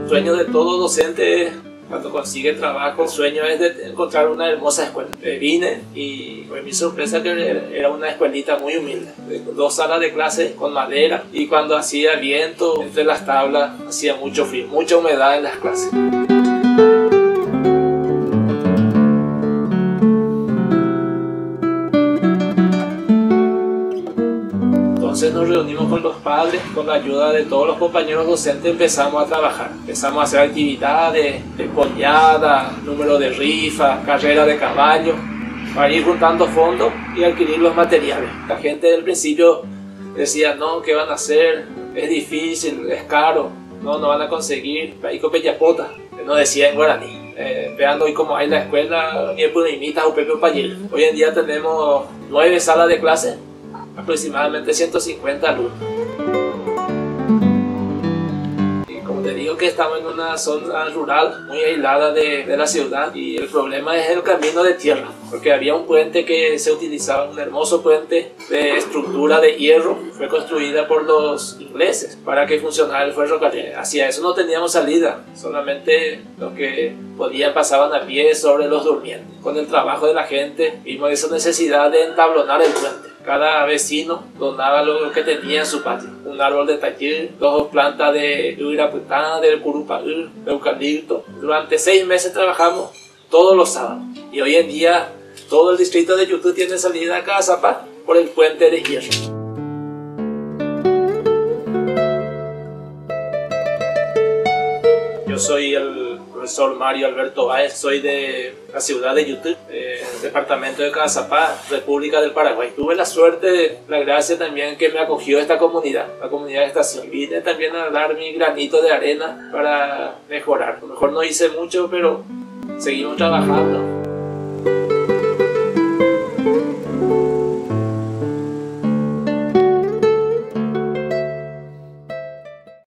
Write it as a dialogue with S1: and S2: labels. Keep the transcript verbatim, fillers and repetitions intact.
S1: El sueño de todo docente cuando consigue trabajo, el sueño es de encontrar una hermosa escuela. Eh, vine y fue mi sorpresa que era una escuelita muy humilde, dos salas de clase con madera, y cuando hacía viento entre las tablas hacía mucho frío, mucha humedad en las clases. Entonces nos reunimos con los padres, con la ayuda de todos los compañeros docentes empezamos a trabajar. Empezamos a hacer actividades de pollada, número de rifa, carrera de caballo, para ir juntando fondos y adquirir los materiales. La gente del principio decía, no, ¿qué van a hacer? Es difícil, es caro, no, no van a conseguir. Ahí con Peyapota, nos decía en guaraní. Eh, vean hoy cómo hay la escuela, ni en Punimita o Pepe Payel. Hoy en día tenemos nueve salas de clase, aproximadamente ciento cincuenta alumnos. Y como te digo que estamos en una zona rural muy aislada de, de la ciudad, y el problema es el camino de tierra, porque había un puente que se utilizaba, un hermoso puente de estructura de hierro, fue construida por los ingleses para que funcionara el ferrocarril. Hacia eso no teníamos salida, solamente los que podían pasaban a pie sobre los durmientes. Con el trabajo de la gente vimos esa necesidad de entablonar el puente. Cada vecino donaba lo que tenía en su patio. Un árbol de tayir, dos plantas de uiraputá, del curupaú, de eucalipto. Durante seis meses trabajamos todos los sábados. Y hoy en día todo el distrito de Yutú tiene salida a Cazapá por el puente de hierro. Yo soy el profesor Mario Alberto Báez, soy de la ciudad de Yutú, eh, departamento de Cazapá, República del Paraguay. Tuve la suerte, la gracia también que me acogió esta comunidad, la comunidad de estación. Vine también a dar mi granito de arena para mejorar. A lo mejor no hice mucho, pero seguimos trabajando.